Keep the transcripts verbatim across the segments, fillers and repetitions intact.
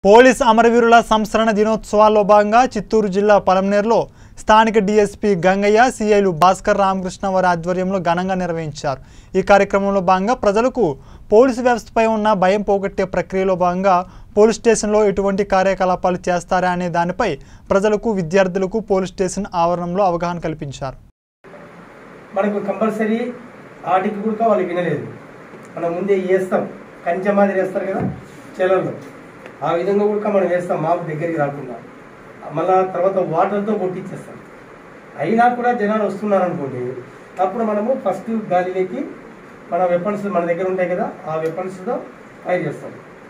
Police అమరవీరుల సంస్మరణ దినోత్సవాల్లో భాగంగా చిత్తూరు జిల్లా పలమనేరులో స్థానిక డీఎస్పీ గంగయ్య సీఐలు భాస్కర్ రామకృష్ణ వారి ఆధ్వర్యంలో ఘనంగా నిర్వహించారు। ఈ కార్యక్రమంలో భాగంగా ప్రజలకు పోలీసు వ్యవస్థపై ఉన్న భయం పోగొట్టే ప్రక్రియలో భాగంగా పోలీస్ స్టేషన్లో ఎటువంటి కార్యకలాపాలు చేస్తారా అనే దానిపై ప్రజలకు విద్యార్థులకు పోలీస్ స్టేషన్ ఆవరణంలో అవగాహన కల్పించారు। మనకు కంపల్సరీ ఆటికి కూడా వాళ్ళు వినలేదు, మనం ముందే వేస్తాం, కంచె మాదిరి వేస్తారు కదా చెలల్లో, ఆ విధంగా కూడా మనం వేస్తాం మాకు దగ్గరికి రాకుండా, మళ్ళా తర్వాత వాటర్తో కొట్టించేస్తాం। అయినా కూడా జనాలు వస్తున్నారు అనుకోండి, అప్పుడు మనము ఫస్ట్ గాలిలోకి మన వెపన్స్ మన దగ్గర ఉంటాయి కదా, ఆ వెపన్స్తో ఫైర్ చేస్తాం।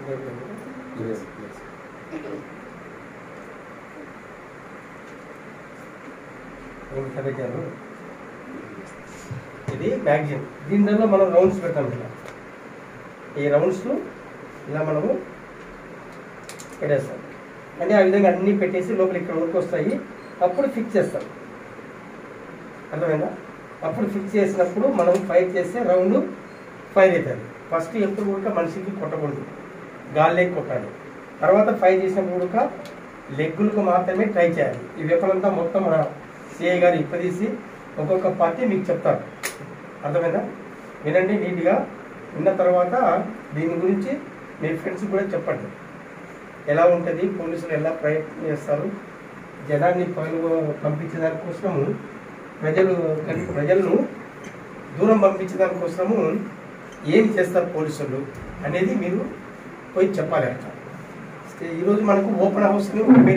ఇది మ్యాగజైన్, దీనిలో మనం రౌండ్స్ పెడతాం ఇలా, ఈ రౌండ్స్ ఇలా మనము పెట్టేస్తాం, అంటే ఆ విధంగా అన్నీ పెట్టేసి లోపల ఇక్కడ వరకు వస్తాయి, అప్పుడు ఫిక్స్ చేస్తాం, అర్థమైందా? అప్పుడు ఫిక్స్ చేసినప్పుడు మనం ఫైర్ చేస్తే రౌండ్ ఫైర్ అవుతుంది। ఫస్ట్ ఎప్పుడు కూడా మనిషికి కొట్టకూడదు, గాలిలోకి కొట్టాలి, తర్వాత ఫైర్ చేసినప్పుడు కూడా లెగ్గులకు మాత్రమే ట్రై చేయాలి। ఈ వెపనంతా మొత్తం మన సిఐ గారు ఇప్పదీసి ఒక్కొక్క పార్టీ మీకు చెప్తారు, అర్థమైందా? వినండి నీట్గా, విన్న తర్వాత దీని గురించి మీ ఫ్రెండ్స్ కూడా చెప్పండి, ఎలా ఉంటుంది, పోలీసులు ఎలా ప్రయత్నం చేస్తారు, జనాన్ని పంపించే దానికోసము ప్రజలు ప్రజలను దూరం పంపించే దానికోసము ఏం చేస్తారు పోలీసులు అనేది మీరు పోయి చెప్పాలి అట్లా। ఈరోజు మనకు ఓపెన్ హౌస్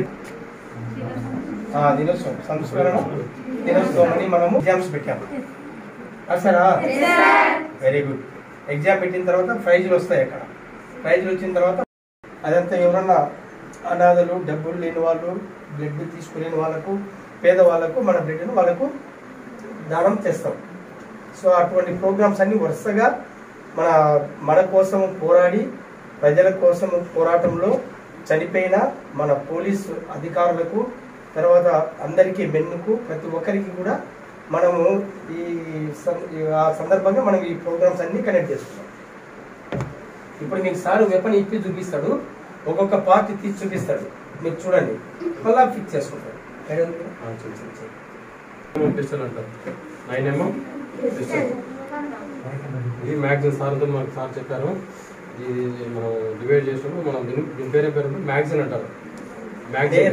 దినోత్సవం సంస్కరణ దినోత్సవం అని మనము ఎగ్జామ్స్ పెట్టాము, సరా? Very good. ఎగ్జామ్ పెట్టిన తర్వాత ప్రైజులు వస్తాయి, అక్కడ ప్రైజులు వచ్చిన తర్వాత అదంతా ఎవరన్నా అనాథలు, డబ్బులు లేని వాళ్ళు, బ్లడ్ తీసుకులేని వాళ్ళకు, పేదవాళ్ళకు మన బ్లడ్ను వాళ్ళకు దానం చేస్తాం। సో అటువంటి ప్రోగ్రామ్స్ అన్ని వరుసగా మన మన కోసం పోరాడి ప్రజల కోసం పోరాటంలో చనిపోయిన మన పోలీసు అధికారులకు, తర్వాత అందరికీ మెన్నుకు, ప్రతి ఒక్కరికి కూడా మనము ఈ ఆ సందర్భంగా మనం ఈ ప్రోగ్రామ్స్ అన్ని కనెక్ట్ చేస్తున్నాం। ఇప్పుడు మీకు సార్ వెపన్ ఇప్పి చూపిస్తాడు, ఒక్కొక్క పార్ట్ తీసి చూపిస్తాడు, మీరు చూడండి, మళ్ళీ ఫిక్స్ చేసుకుంటాడు। పిస్టల్ అంటారు, నైన్ ఎంఎం పిస్టల్, ఇది మ్యాగజైన్ సార్తో మనకు సార్ చెప్పారు, ఇది మనం డివైడ్ చేసినప్పుడు మనం దీని దీని పేరే పేరు మ్యాగజైన్ అంటారు। మ్యాగజైన్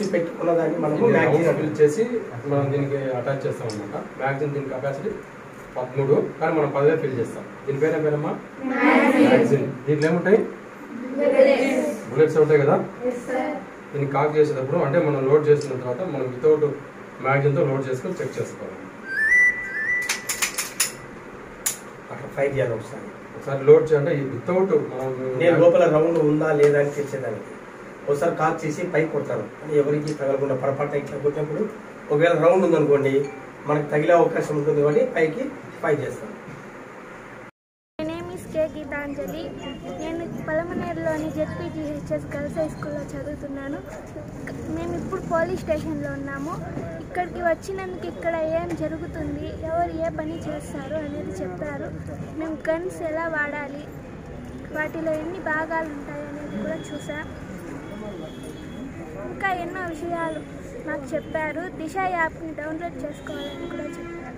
ఫిల్ చేసి మనం దీనికి అటాచ్ చేస్తాం అనమాట। మ్యాగజైన్ దీని కెపాసిటీ పదమూడు, కానీ మనం పదివే ఫిల్ చేస్తాం। దీని పేరే పేరమ్మా మ్యాగజైన్। దీంట్లో ఏముంటాయి, బుల్లెట్స్ ఉంటాయి కదా, దీన్ని కాక్ చేసేటప్పుడు అంటే మనం లోడ్ చేసిన తర్వాత మనం వితౌట్ మ్యాగజైన్తో లోడ్ చేసుకొని చెక్ చేసుకోవాలి, అట్లా ఫైర్ చేయాలి ఒకసారి ఒకసారి లోడ్ చేయాలంటే వితౌట్ మనం నేను లోపల రౌండ్ ఉందా లేదా అని తెచ్చేదానికి ఒకసారి కాక్ చేసి పైకి కొడతాను, ఎవరికి తగలకుండా పొరపాటు ఇట్లా కొట్టినప్పుడు ఒకవేళ రౌండ్ ఉందనుకోండి మనకు తగిలే అవకాశం ఉంటుంది కాబట్టి పైకి ఫైర్ చేస్తాను। గీతాంజలి, నేను పలమనేరులోని జెడ్పీజీహెచ్ఎస్ గర్ల్స్ హై స్కూల్లో చదువుతున్నాను। మేము ఇప్పుడు పోలీస్ స్టేషన్లో ఉన్నాము। ఇక్కడికి వచ్చినందుకు ఇక్కడ ఏం జరుగుతుంది, ఎవరు ఏ పని చేస్తారు అనేది చెప్పారు। మేము గన్స్ ఎలా వాడాలి, వాటిలో ఎన్ని భాగాలు ఉంటాయి అనేది కూడా చూసాం। ఇంకా ఎన్నో విషయాలు నాకు చెప్పారు। దిశ యాప్ని డౌన్లోడ్ చేసుకోవాలని కూడా చెప్పారు।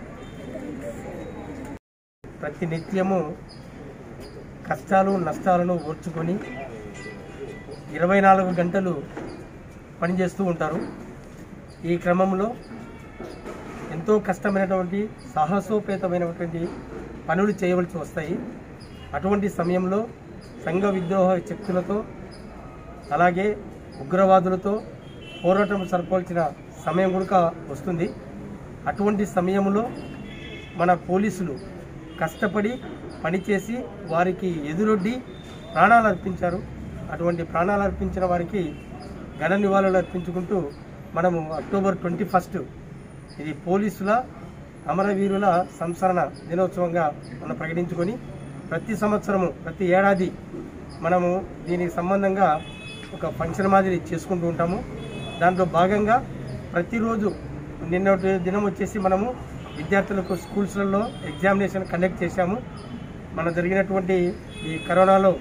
ప్రతి నిత్యము కష్టాలు నష్టాలను ఓర్చుకొని ఇరవై నాలుగు గంటలు పనిచేస్తూ ఉంటారు। ఈ క్రమంలో ఎంతో కష్టమైనటువంటి సాహసోపేతమైనటువంటి పనులు చేయవలసి వస్తాయి। అటువంటి సమయంలో సంఘ విద్రోహ శక్తులతో అలాగే ఉగ్రవాదులతో పోరాటం సరిపోల్చిన సమయం కూడా వస్తుంది। అటువంటి సమయంలో మన పోలీసులు కష్టపడి పనిచేసి వారికి ఎదురొడ్డి ప్రాణాలు అర్పించారు। అటువంటి ప్రాణాలు అర్పించిన వారికి ఘన నివాళులు అర్పించుకుంటూ మనము అక్టోబర్ ట్వంటీ ఫస్ట్ ఇది పోలీసుల అమరవీరుల సంస్మరణ దినోత్సవంగా మనం ప్రకటించుకొని ప్రతి సంవత్సరము ప్రతి ఏడాది మనము దీనికి సంబంధంగా ఒక ఫంక్షన్ మాదిరి చేసుకుంటూ ఉంటాము। దాంట్లో భాగంగా ప్రతిరోజు నిన్నటి దినం వచ్చేసి మనము విద్యార్థులకు స్కూల్స్లలో ఎగ్జామినేషన్ కండక్ట్ చేశాము। మన జరిగినటువంటి ఈ కరోనాలో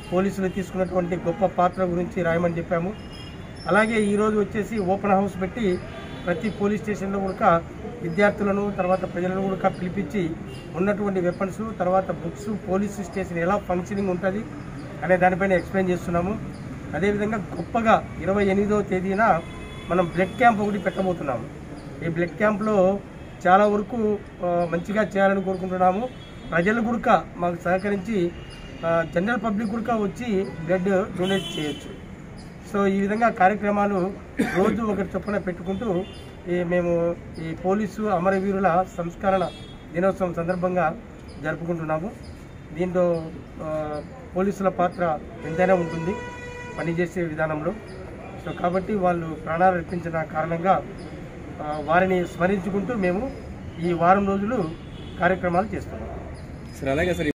పోలీసులు తీసుకున్నటువంటి గొప్ప పాత్ర గురించి రాయమని చెప్పాము. అలాగే ఈరోజు వచ్చేసి ఓపెన్ హౌస్ పెట్టి ప్రతి పోలీస్ స్టేషన్లో కూడా విద్యార్థులను తర్వాత ప్రజలను కూడా పిలిపించి ఉన్నటువంటి వెపన్స్ తర్వాత బుక్స్ పోలీస్ స్టేషన్ ఎలా ఫంక్షనింగ్ ఉంటుంది అనే దానిపైన ఎక్స్ప్లెయిన్ చేస్తున్నాము. అదేవిధంగా గొప్పగా ఇరవై ఎనిమిదవ తేదీన మనం బ్లడ్ క్యాంప్ ఒకటి పెట్టబోతున్నాము. ఈ బ్లడ్ క్యాంప్లో చాలా వరకు మంచిగా చేయాలని కోరుకుంటున్నాము. ప్రజలు కూడా మాకు సహకరించి జనరల్ పబ్లిక్ కూడా వచ్చి బ్లడ్ డొనేట్ చేయొచ్చు. సో ఈ విధంగా కార్యక్రమాలు రోజు ఒకటి చొప్పున పెట్టుకుంటూ ఈ మేము ఈ పోలీసు అమరవీరుల సంస్కరణ దినోత్సవం సందర్భంగా జరుపుకుంటున్నాము. దీంట్లో పోలీసుల పాత్ర ఎంతైనా ఉంటుంది పనిచేసే విధానంలో. సో కాబట్టి వాళ్ళు ప్రాణాలు అర్పించిన కారణంగా వారిని స్మరించుకుంటూ మేము ఈ వారం రోజులు కార్యక్రమాలు చేస్తున్నాం.